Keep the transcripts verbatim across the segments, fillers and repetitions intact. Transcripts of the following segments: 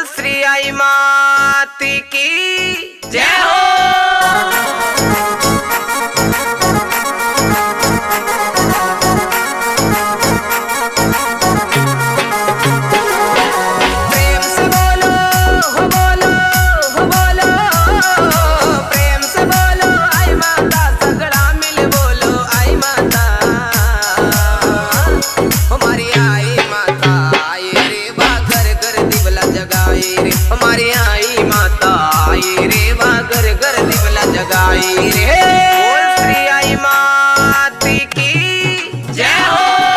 बोल श्री आई माती की जय हो। हमारी आई माता आई रे वा घर घर दिवला जगाई रे। बोल श्री आई माती की जय हो।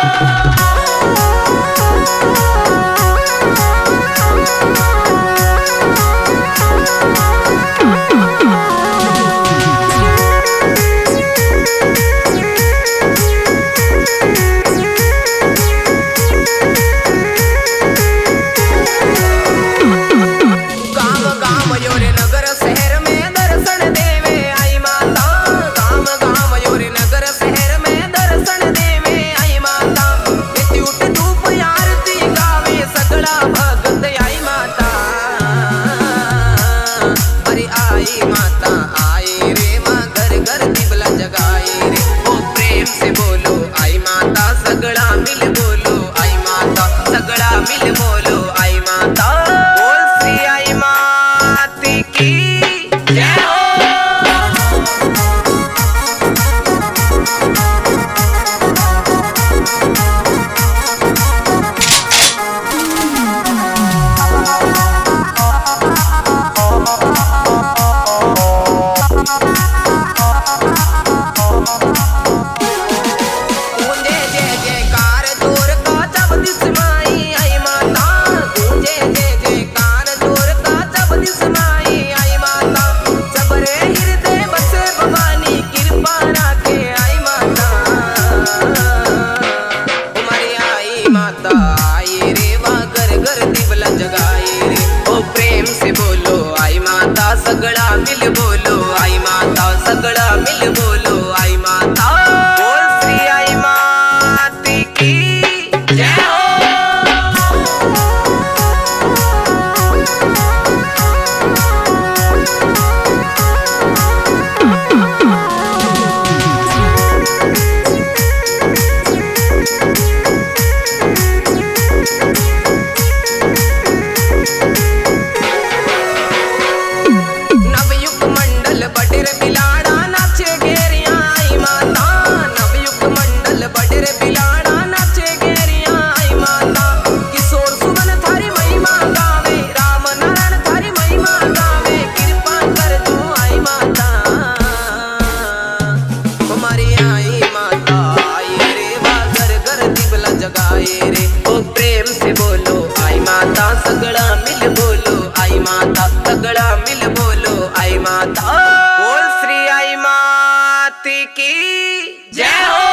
मिल बोलो आई माता। बोल श्री आई माती की जय हो। सगड़ा मिल बोलो आई माता सगड़ा मिल बोलो आई माता। बोल श्री आई माती की जय हो। सगड़ा मिल बोलो आई माता सगड़ा मिल बोलो आई माता। बोल श्री आई माती की जय हो।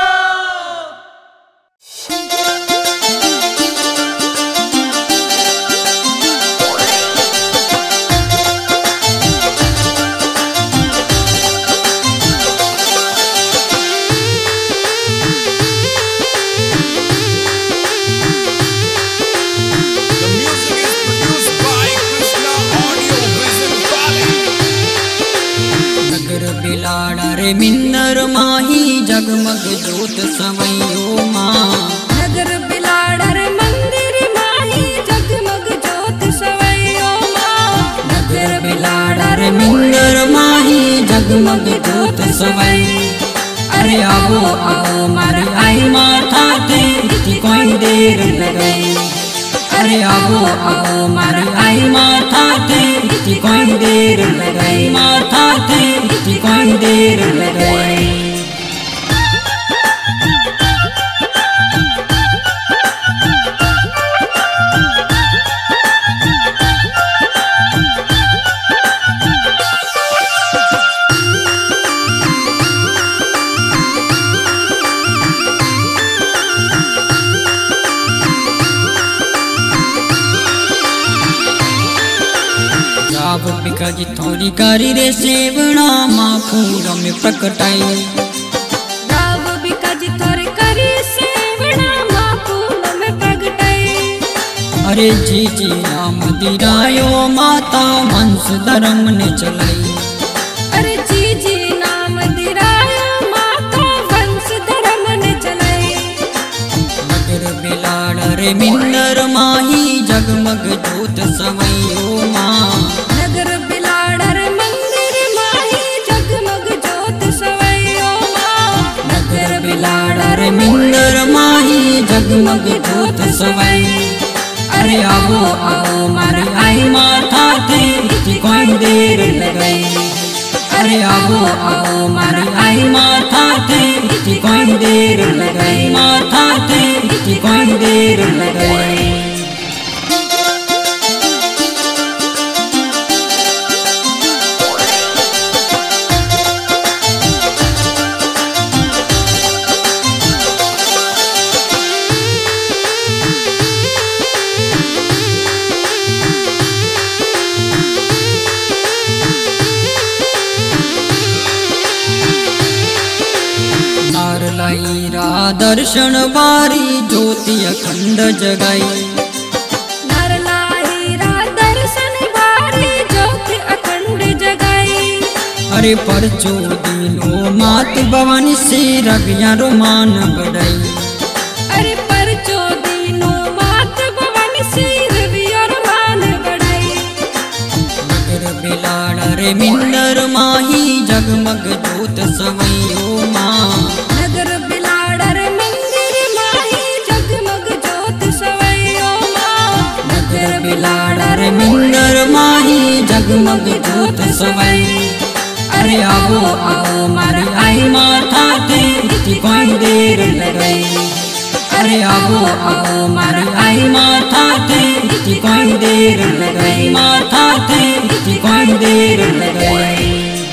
रे मिन्नर माही जगमग जोत सवैयो माँ। नगर बिलाड़र मंदिर माही जगमग जोत सवैयो माँ। नगर बिलाड़र मिन्नर माही जगमग जोत सवै। अरे आओ आओ मार आई माता ते कोई देर लगई। अरे आओ आओ मार आई माता ते कोई देर लगई माता ते कोई देर लगई। बिकज थोड़ी करी रे सेवना माँ फूल में प्रकटाई। गाव बिकज थोड़ी करी सेवना माँ फूल में प्रकटाई। अरे जी जी नाम दिरायो माता वंश धर्म ने चलाई। अरे जी जी नाम दिरायो माता वंश धर्म ने चलाई। नगर बिलाड़ रे मिंदर माही जगमग जोत सवैयो माँ। नगर बिलाड़र मंदिर माही जगमग जोत सवैयो माँ। नगर बिलाड़ रे मिंदर माही जगमग जोत सवै। अरे आओ आओ मारे आई माता थे इतनी कोई देर लगई। अरे आओ आओ मारे आई माता थे इतनी कोई देर लगई। माता थे इतनी कोई देर लगई। रा दर्शन बारी ज्योति अखंड जगाई। नर लाहीरा दर्शन बारी ज्योति अखंड जगाई। अरे परचो दीनो मात भवानी से रविया रोमान बढ़ाई। अरे परचो दीनो मात भवानी से रविया रोमान बढ़ाई। नगर बिलाड़ रे मिंदर माही जगमग जोत सवैयो माँ। नगर बिलाड़र मंदिर माही जगमग जोत सवैयो माँ। नगर बिलाड़ रे मिंदर माही जगमग जोत सवै। अरे आओ आओ मारे आई माता थे इतनी कोई देर लगई। अरे आओ आओ मारे आई माता थे इतनी कोई देर लगई। माता थे इतनी कोई देर लगई।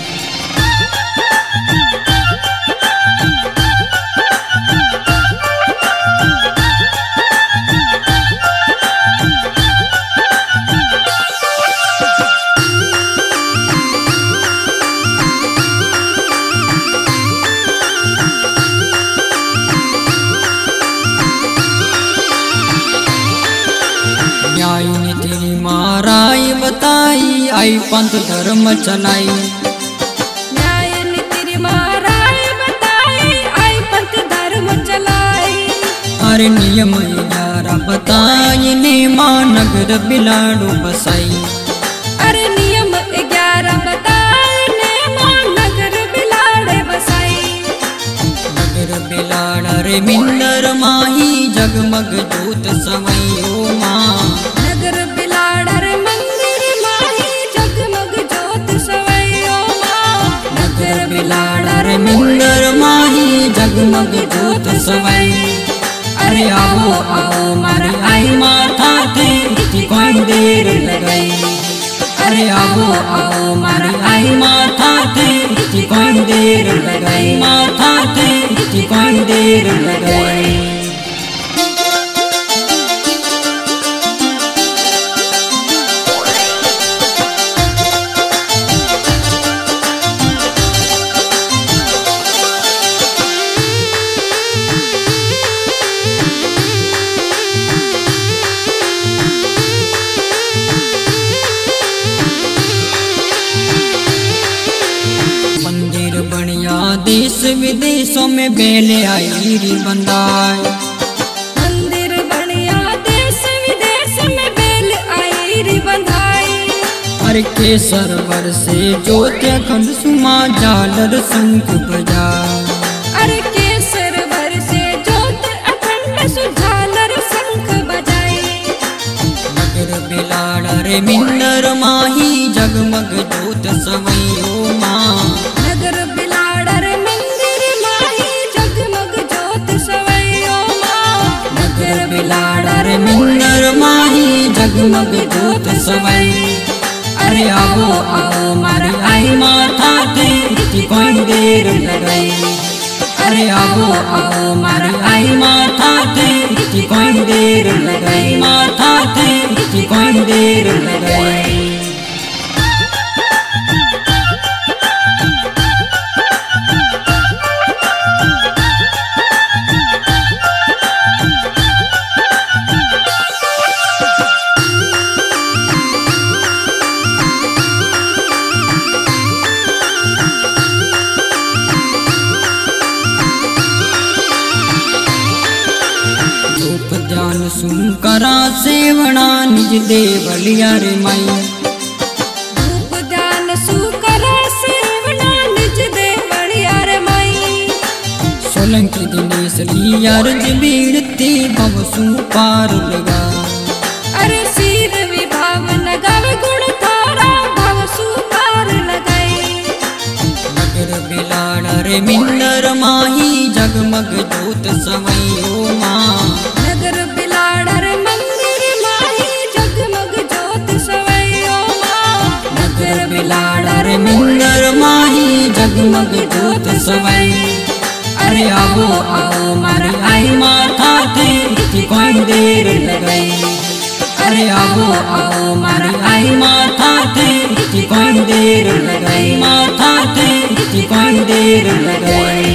न्याय ने तेरी माराई बताई आई पंथ धर्म चलाई। न्याय ने तेरी माराई बताई आई पंथ धर्म चलाई। अरे नियम ग्यारह बताई ने माँ नगर बिलाड़ो बसाई। अरे नियम ग्यारह बताई ने माँ नगर बिलाड़े बसाई। नगर बिलाड़ रे मिंदर माही जगमग जोत सवैयो माँ। नगर बिलाड़र मंदिर माही जगमग जोत सवैयो माँ। नगर बिलाड़ रे मिंदर माही जगमग जोत सवै। अरे आओ आओ मारे आई माता थे इतनी कोई देर लगई। अरे आओ आओ मारे आई माता थे इतनी कोई देर लगई। माता थे इतनी कोई देर लगई। देश विदेशों में बेले आई री बंदाई। मंदिर बढ़िया देश विदेश में बेल आई री बंधाई। अरे केसर वर से ज्योति अखंड सुमा झालर शंख बजा। अरे केसर वर से ज्योत अखंड सुझालर शंख बजाई। नगर बिलाड़ रे मिंदर माही जगमग जोत सवैयो माँ। नगर बिलाड़र मंदिर माही जगमग जोत सवैयो माँ। नगर बिलाड़ रे मिंदर माही जगमग जोत सवै। अरे आओ आओ मारे आई माता थे इतनी कोई देर लगई। अरे आओ आओ मारे आई माता थे इतनी कोई देर लगई। माता थे इतनी कोई देर लगई। दान सुन करा सेवना निज देवलिया रे माई। धूप दान सु करा सेवना निज देवलिया रे माई। सोलंकी दिनेश लिया रज बीड़ती भव सु पार लगा। अरे सिर विभाव नगावे गुण थारा भव सु पार लगाई। नगर बिलाड़ रे मिंदर माही जगमग जोत सवैयो माँ। नगर बिलाड़ रे मंदिर माही जगमग जोत सवैयो माँ। नगर बिलाड़ रे मिंदर माही जगमग जोत सवै। अरे आवो आवो मारी आई माता थे इतनी कोई देर लगाई। अरे आवो आवो मारी आई माता थे इतनी कोई देर लगाई। माता थे इतनी कोई देर लगाई।